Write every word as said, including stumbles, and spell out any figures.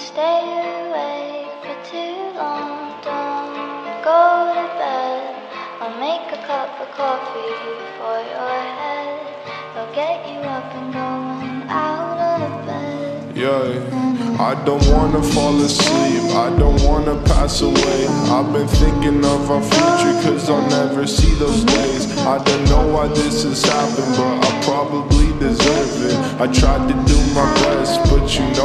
stay awake for too long. Don't go to bed. I'll make a cup of coffee for your head. It'll get you up and going out of bed. Yeah, I don't wanna fall asleep, I don't wanna pass away. I've been thinking of our future, cause I'll never see those days. I don't know why this has happened, but I probably deserve it. I tried to do my best, but you know